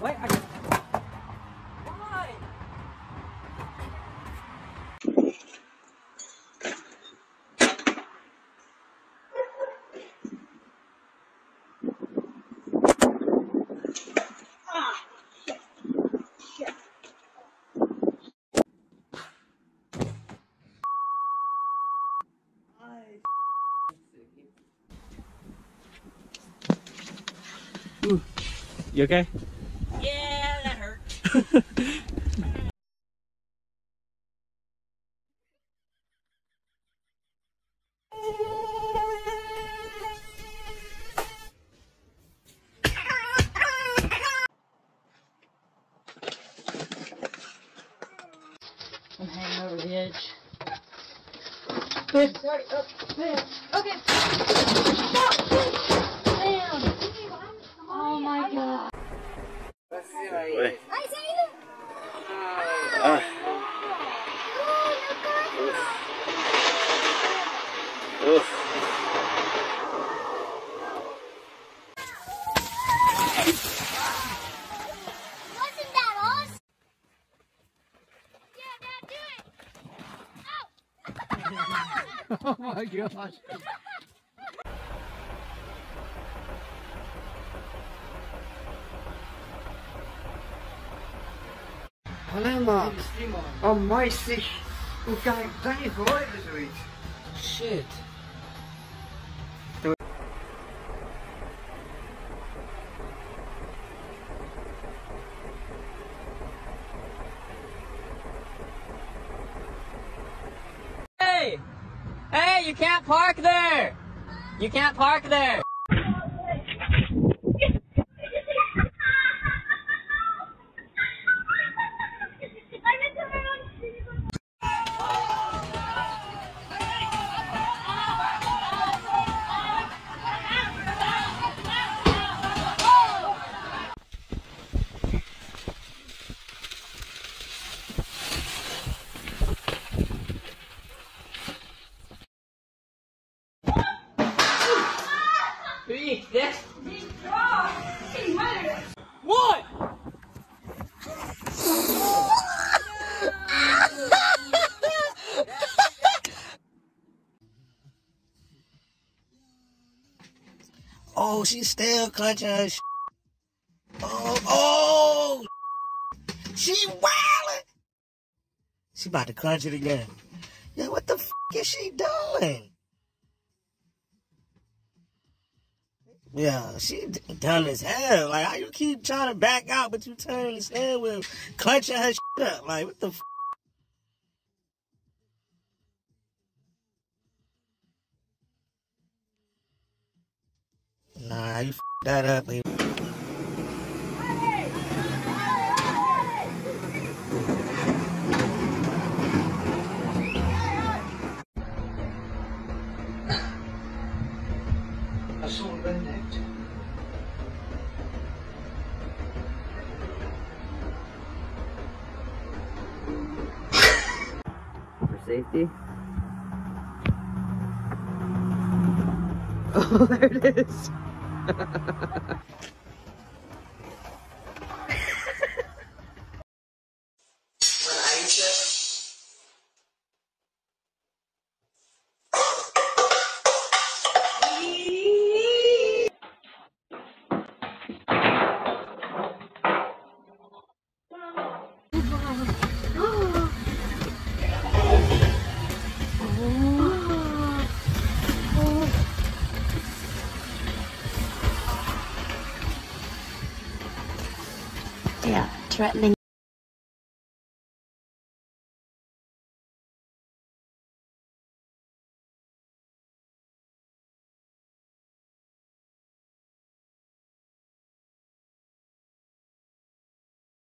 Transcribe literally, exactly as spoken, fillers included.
Wait, I just... Why? Ah! Shit. Ooh. You okay? Yeah, that hurt. I'm hanging over the edge. Good, sorry. Oh, man. Okay. Stop! Damn! Oh my god. Wait. Ah. Oof. Wasn't that awesome? Yeah, Dad, do it! Oh my gosh. Asmmart. Oh, meistig. Hoe kan ik dat niet verhouden, zoiets? Shit. Hey! Hey, you can't park there! You can't park there! Three, six. One! Oh, she's still clutching her sh Oh, oh! She wildin'! She about to clutch it again. Yeah, what the f is she doing? Yeah, she dumb as hell. Like, how you keep trying to back out, but you turn the steering wheel, clutching her shit up. Like, what the f? Nah, you f that up, baby. I saw a redneck. For safety. Oh, there it is. Yeah, threatening